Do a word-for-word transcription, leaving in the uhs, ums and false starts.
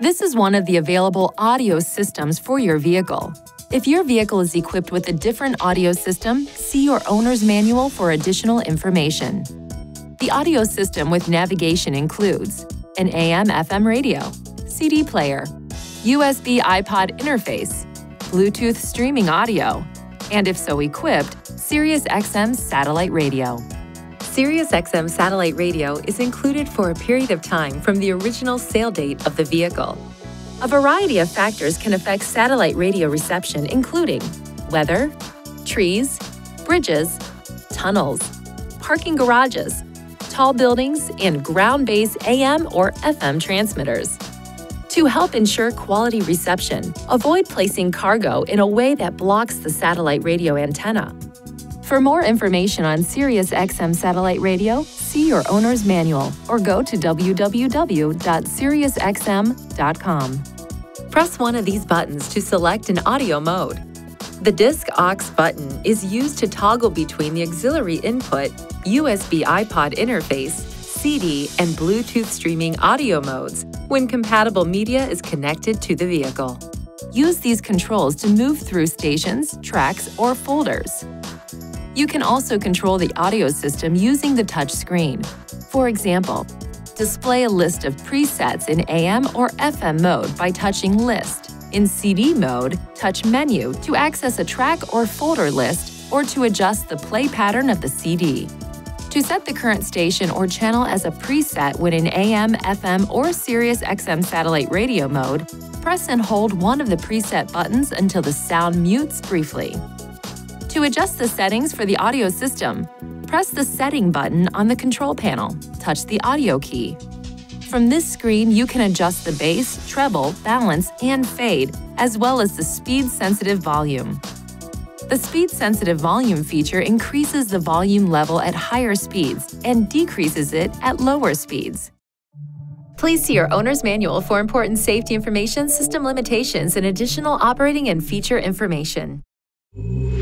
This is one of the available audio systems for your vehicle. If your vehicle is equipped with a different audio system, see your owner's manual for additional information. The audio system with navigation includes an A M F M radio, C D player, U S B iPod interface, Bluetooth streaming audio, and if so equipped, Sirius X M satellite radio. Sirius X M satellite radio is included for a period of time from the original sale date of the vehicle. A variety of factors can affect satellite radio reception, including weather, trees, bridges, tunnels, parking garages, tall buildings, and ground-based A M or F M transmitters. To help ensure quality reception, avoid placing cargo in a way that blocks the satellite radio antenna. For more information on Sirius X M satellite radio, see your owner's manual or go to w w w dot sirius x m dot com. Press one of these buttons to select an audio mode. The disc aux button is used to toggle between the auxiliary input, U S B iPod interface, C D, and Bluetooth streaming audio modes when compatible media is connected to the vehicle. Use these controls to move through stations, tracks, or folders. You can also control the audio system using the touch screen. For example, display a list of presets in A M or F M mode by touching List. In C D mode, touch Menu to access a track or folder list or to adjust the play pattern of the C D. To set the current station or channel as a preset when in A M, F M, or Sirius X M satellite radio mode, press and hold one of the preset buttons until the sound mutes briefly. To adjust the settings for the audio system, press the Setting button on the control panel. Touch the Audio key. From this screen, you can adjust the bass, treble, balance, and fade, as well as the speed-sensitive volume. The speed-sensitive volume feature increases the volume level at higher speeds and decreases it at lower speeds. Please see your owner's manual for important safety information, system limitations, and additional operating and feature information.